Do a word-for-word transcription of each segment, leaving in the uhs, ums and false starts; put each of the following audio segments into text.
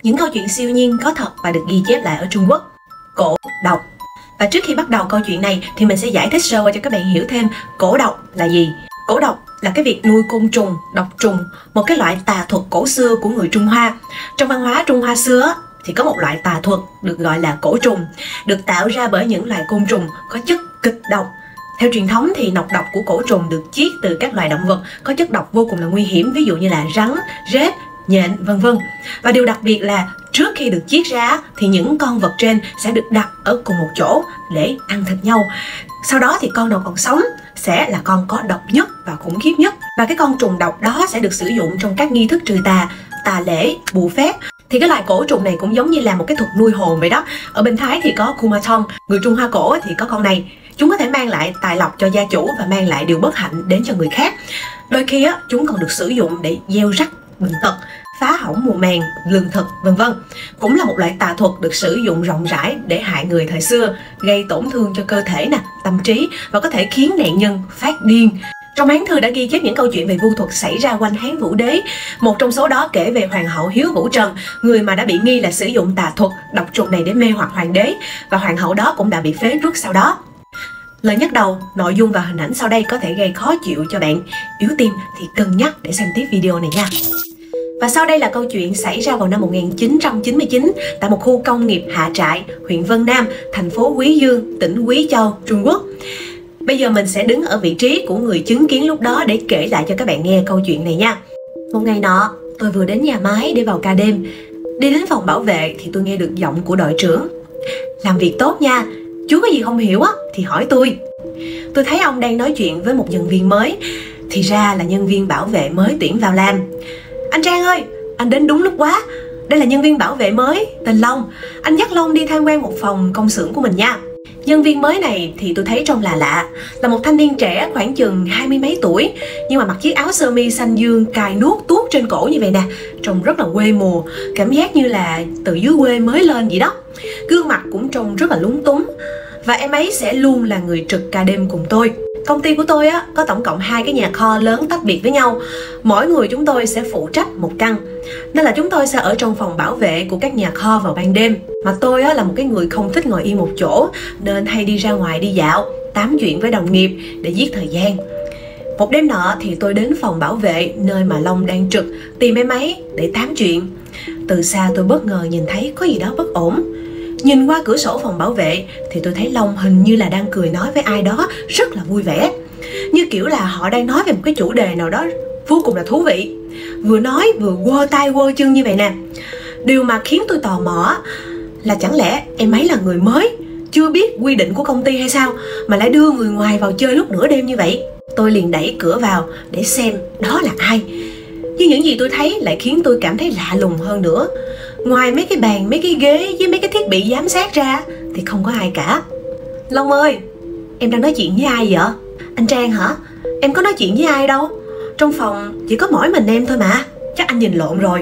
những câu chuyện siêu nhiên có thật và được ghi chép lại ở Trung Quốc. Cổ độc. Và trước khi bắt đầu câu chuyện này thì mình sẽ giải thích sơ qua cho các bạn hiểu thêm cổ độc là gì. Cổ độc là cái việc nuôi côn trùng, độc trùng, một cái loại tà thuật cổ xưa của người Trung Hoa. Trong văn hóa Trung Hoa xưa thì có một loại tà thuật được gọi là cổ trùng, được tạo ra bởi những loài côn trùng có chất kịch độc. Theo truyền thống thì nọc độc của cổ trùng được chiết từ các loài động vật có chất độc vô cùng là nguy hiểm, ví dụ như là rắn, rết, nhện, vân vân. Và điều đặc biệt là trước khi được chiết ra thì những con vật trên sẽ được đặt ở cùng một chỗ để ăn thịt nhau. Sau đó thì con nào còn sống sẽ là con có độc nhất và khủng khiếp nhất. Và cái con trùng độc đó sẽ được sử dụng trong các nghi thức trừ tà, tà lễ, bùa phép. Thì cái loài cổ trùng này cũng giống như là một cái thuật nuôi hồn vậy đó. Ở bên Thái thì có Kumathon, người Trung Hoa cổ thì có con này. Chúng có thể mang lại tài lộc cho gia chủ và mang lại điều bất hạnh đến cho người khác. Đôi khi á, chúng còn được sử dụng để gieo rắc bệnh tật, phá hỏng mùa màng, lương thực, vân vân. Cũng là một loại tà thuật được sử dụng rộng rãi để hại người thời xưa, gây tổn thương cho cơ thể nè, tâm trí và có thể khiến nạn nhân phát điên. Trong Hán Thư đã ghi chép những câu chuyện về vu thuật xảy ra quanh Hán Vũ Đế. Một trong số đó kể về hoàng hậu Hiếu Vũ Trần, người mà đã bị nghi là sử dụng tà thuật, độc trùng này để mê hoặc hoàng đế, và hoàng hậu đó cũng đã bị phế truất sau đó. Lời nhắc đầu, nội dung và hình ảnh sau đây có thể gây khó chịu cho bạn yếu tim thì cân nhắc để xem tiếp video này nha. Và sau đây là câu chuyện xảy ra vào năm một nghìn chín trăm chín mươi chín tại một khu công nghiệp Hạ Trại, huyện Vân Nam, thành phố Quý Dương, tỉnh Quý Châu, Trung Quốc. Bây giờ mình sẽ đứng ở vị trí của người chứng kiến lúc đó để kể lại cho các bạn nghe câu chuyện này nha. Một ngày nọ, tôi vừa đến nhà máy để vào ca đêm. Đi đến phòng bảo vệ thì tôi nghe được giọng của đội trưởng. Làm việc tốt nha, chú có gì không hiểu á thì hỏi tôi. Tôi thấy ông đang nói chuyện với một nhân viên mới. Thì ra là nhân viên bảo vệ mới tuyển vào làm. Anh Trang ơi, anh đến đúng lúc quá. Đây là nhân viên bảo vệ mới, tên Long. Anh dắt Long đi tham quan một phòng công xưởng của mình nha. Nhân viên mới này thì tôi thấy trông là lạ. Là một thanh niên trẻ khoảng chừng hai mươi mấy tuổi, nhưng mà mặc chiếc áo sơ mi xanh dương cài nuốt tuốt trên cổ như vậy nè. Trông rất là quê mùa, cảm giác như là từ dưới quê mới lên vậy đó. Gương mặt cũng trông rất là lúng túng. Và em ấy sẽ luôn là người trực ca đêm cùng tôi. Công ty của tôi á, có tổng cộng hai cái nhà kho lớn tách biệt với nhau. Mỗi người chúng tôi sẽ phụ trách một căn. Nên là chúng tôi sẽ ở trong phòng bảo vệ của các nhà kho vào ban đêm. Mà tôi á, là một cái người không thích ngồi yên một chỗ, nên hay đi ra ngoài đi dạo, tám chuyện với đồng nghiệp để giết thời gian. Một đêm nọ thì tôi đến phòng bảo vệ nơi mà Long đang trực, tìm em ấy để tám chuyện. Từ xa tôi bất ngờ nhìn thấy có gì đó bất ổn. Nhìn qua cửa sổ phòng bảo vệ thì tôi thấy Long hình như là đang cười nói với ai đó rất là vui vẻ. Như kiểu là họ đang nói về một cái chủ đề nào đó vô cùng là thú vị. Vừa nói vừa quơ tay quơ chân như vậy nè. Điều mà khiến tôi tò mò là chẳng lẽ em ấy là người mới, chưa biết quy định của công ty hay sao mà lại đưa người ngoài vào chơi lúc nửa đêm như vậy. Tôi liền đẩy cửa vào để xem đó là ai. Nhưng những gì tôi thấy lại khiến tôi cảm thấy lạ lùng hơn nữa. Ngoài mấy cái bàn, mấy cái ghế với mấy cái thiết bị giám sát ra thì không có ai cả. Long ơi, em đang nói chuyện với ai vậy? Anh Trang hả? Em có nói chuyện với ai đâu. Trong phòng chỉ có mỗi mình em thôi mà. Chắc anh nhìn lộn rồi.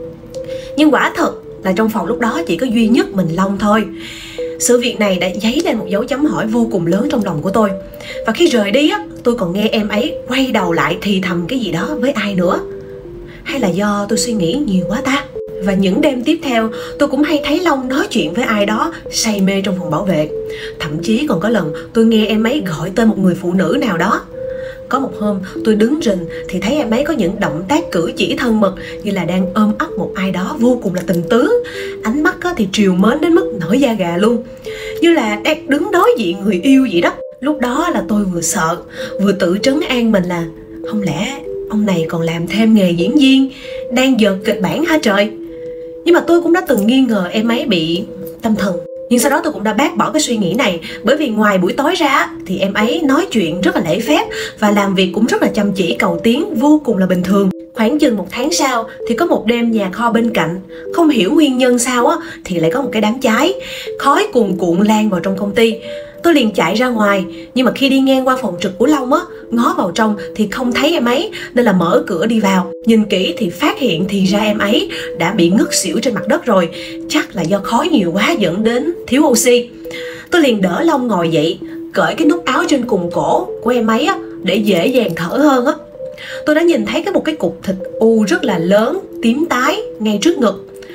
Nhưng quả thật là trong phòng lúc đó chỉ có duy nhất mình Long thôi. Sự việc này đã dấy lên một dấu chấm hỏi vô cùng lớn trong lòng của tôi. Và khi rời đi á, tôi còn nghe em ấy quay đầu lại thì thầm cái gì đó với ai nữa. Hay là do tôi suy nghĩ nhiều quá ta? Và những đêm tiếp theo tôi cũng hay thấy Long nói chuyện với ai đó say mê trong phòng bảo vệ. Thậm chí còn có lần tôi nghe em ấy gọi tên một người phụ nữ nào đó. Có một hôm tôi đứng rình thì thấy em ấy có những động tác cử chỉ thân mật, như là đang ôm ấp một ai đó vô cùng là tình tứ. Ánh mắt thì trìu mến đến mức nổi da gà luôn, như là đang đứng đối diện người yêu vậy đó. Lúc đó là tôi vừa sợ vừa tự trấn an mình là không lẽ ông này còn làm thêm nghề diễn viên, đang dợt kịch bản hả trời. Nhưng mà tôi cũng đã từng nghi ngờ em ấy bị tâm thần. Nhưng sau đó tôi cũng đã bác bỏ cái suy nghĩ này. Bởi vì ngoài buổi tối ra thì em ấy nói chuyện rất là lễ phép và làm việc cũng rất là chăm chỉ cầu tiến, vô cùng là bình thường. Khoảng chừng một tháng sau thì có một đêm nhà kho bên cạnh, không hiểu nguyên nhân sao á, thì lại có một cái đám cháy. Khói cuồn cuộn lan vào trong công ty. Tôi liền chạy ra ngoài, nhưng mà khi đi ngang qua phòng trực của Long á, ngó vào trong thì không thấy em ấy, nên là mở cửa đi vào. Nhìn kỹ thì phát hiện thì ra em ấy đã bị ngất xỉu trên mặt đất rồi. Chắc là do khói nhiều quá dẫn đến thiếu oxy. Tôi liền đỡ Long ngồi dậy, cởi cái nút áo trên cùng cổ của em ấy á, để dễ dàng thở hơn á. Tôi đã nhìn thấy cái một cái cục thịt u rất là lớn, tím tái ngay trước ngực.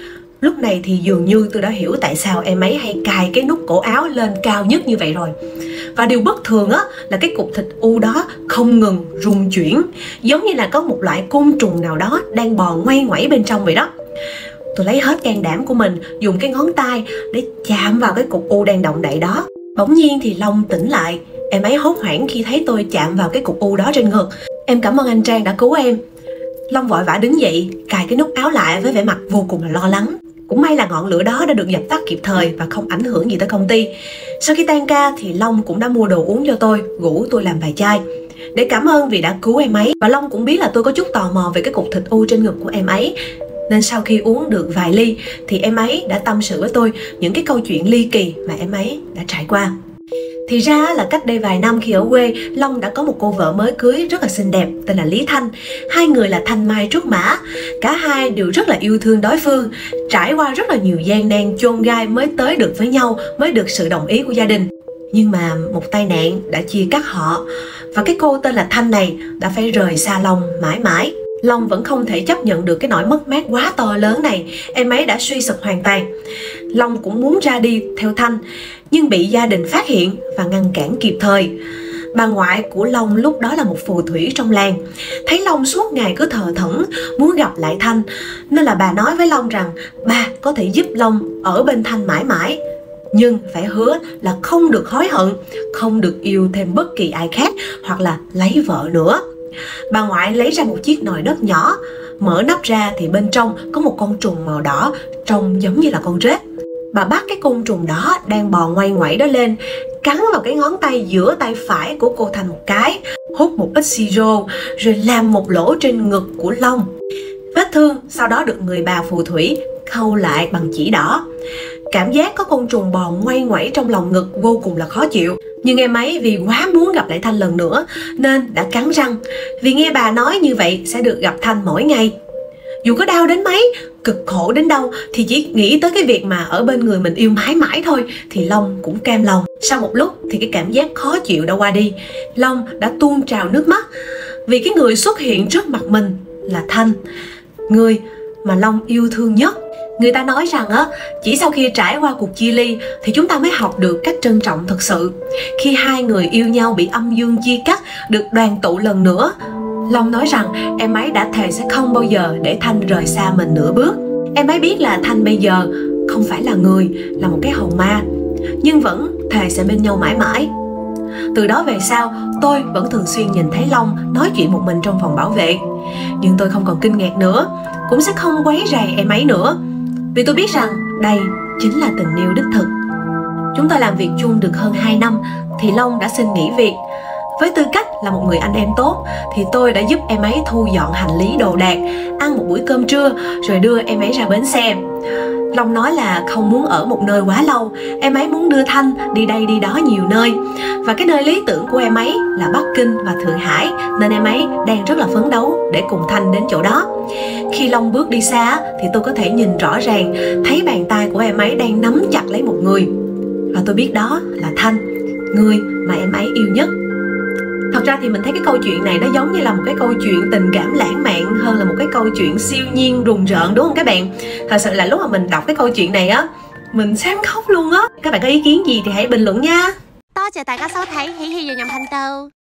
Lúc này thì dường như tôi đã hiểu tại sao em ấy hay cài cái nút cổ áo lên cao nhất như vậy rồi. Và điều bất thường á là cái cục thịt u đó không ngừng rung chuyển, giống như là có một loại côn trùng nào đó đang bò ngoay ngoẩy bên trong vậy đó. Tôi lấy hết can đảm của mình, dùng cái ngón tay để chạm vào cái cục u đang động đậy đó. Bỗng nhiên thì Long tỉnh lại. Em ấy hốt hoảng khi thấy tôi chạm vào cái cục u đó trên ngực. Em cảm ơn anh Trang đã cứu em. Long vội vã đứng dậy, cài cái nút áo lại với vẻ mặt vô cùng là lo lắng. Cũng may là ngọn lửa đó đã được dập tắt kịp thời và không ảnh hưởng gì tới công ty. Sau khi tan ca thì Long cũng đã mua đồ uống cho tôi, rủ tôi làm vài chai để cảm ơn vì đã cứu em ấy. Và Long cũng biết là tôi có chút tò mò về cái cục thịt u trên ngực của em ấy, nên sau khi uống được vài ly thì em ấy đã tâm sự với tôi những cái câu chuyện ly kỳ mà em ấy đã trải qua. Thì ra là cách đây vài năm khi ở quê, Long đã có một cô vợ mới cưới rất là xinh đẹp tên là Lý Thanh. Hai người là thanh mai trúc mã, cả hai đều rất là yêu thương đối phương, trải qua rất là nhiều gian nan chông gai mới tới được với nhau, mới được sự đồng ý của gia đình. Nhưng mà một tai nạn đã chia cắt họ, và cái cô tên là Thanh này đã phải rời xa Long mãi mãi. Long vẫn không thể chấp nhận được cái nỗi mất mát quá to lớn này, em ấy đã suy sụp hoàn toàn. Long cũng muốn ra đi theo Thanh, nhưng bị gia đình phát hiện và ngăn cản kịp thời. Bà ngoại của Long lúc đó là một phù thủy trong làng, thấy Long suốt ngày cứ thờ thẫn muốn gặp lại Thanh, nên là bà nói với Long rằng bà có thể giúp Long ở bên Thanh mãi mãi, nhưng phải hứa là không được hối hận, không được yêu thêm bất kỳ ai khác hoặc là lấy vợ nữa. Bà ngoại lấy ra một chiếc nồi đất nhỏ, mở nắp ra thì bên trong có một con trùng màu đỏ trông giống như là con rết. Bà bắt cái côn trùng đó đang bò ngoay ngoẩy đó lên, cắn vào cái ngón tay giữa tay phải của cô Thành một cái, hút một ít siro rồi làm một lỗ trên ngực của Long. Vết thương sau đó được người bà phù thủy khâu lại bằng chỉ đỏ. Cảm giác có côn trùng bò ngoay ngoẩy trong lòng ngực vô cùng là khó chịu. Nhưng em ấy vì quá muốn gặp lại Thanh lần nữa nên đã cắn răng, vì nghe bà nói như vậy sẽ được gặp Thanh mỗi ngày. Dù có đau đến mấy, cực khổ đến đâu thì chỉ nghĩ tới cái việc mà ở bên người mình yêu mãi mãi thôi thì Long cũng cam lòng. Sau một lúc thì cái cảm giác khó chịu đã qua đi. Long đã tuôn trào nước mắt vì cái người xuất hiện trước mặt mình là Thanh, người mà Long yêu thương nhất. Người ta nói rằng á, chỉ sau khi trải qua cuộc chia ly thì chúng ta mới học được cách trân trọng thật sự. Khi hai người yêu nhau bị âm dương chia cắt được đoàn tụ lần nữa, Long nói rằng em ấy đã thề sẽ không bao giờ để Thanh rời xa mình nửa bước. Em ấy biết là Thanh bây giờ không phải là người, là một cái hồn ma, nhưng vẫn thề sẽ bên nhau mãi mãi. Từ đó về sau, tôi vẫn thường xuyên nhìn thấy Long nói chuyện một mình trong phòng bảo vệ. Nhưng tôi không còn kinh ngạc nữa, cũng sẽ không quấy rầy em ấy nữa, vì tôi biết rằng đây chính là tình yêu đích thực. Chúng tôi làm việc chung được hơn hai năm thì Long đã xin nghỉ việc. Với tư cách là một người anh em tốt thì tôi đã giúp em ấy thu dọn hành lý đồ đạc, ăn một buổi cơm trưa rồi đưa em ấy ra bến xe. Long nói là không muốn ở một nơi quá lâu, em ấy muốn đưa Thanh đi đây đi đó nhiều nơi. Và cái nơi lý tưởng của em ấy là Bắc Kinh và Thượng Hải, nên em ấy đang rất là phấn đấu để cùng Thanh đến chỗ đó. Khi Long bước đi xa thì tôi có thể nhìn rõ ràng thấy bàn tay của em ấy đang nắm chặt lấy một người. Và tôi biết đó là Thanh, người mà em ấy yêu nhất. Thật ra thì mình thấy cái câu chuyện này nó giống như là một cái câu chuyện tình cảm lãng mạn hơn là một cái câu chuyện siêu nhiên rùng rợn, đúng không các bạn? Thật sự là lúc mà mình đọc cái câu chuyện này á, mình xám khóc luôn á. Các bạn có ý kiến gì thì hãy bình luận nha. 多謝大家收睇《喜氣洋洋頻道》。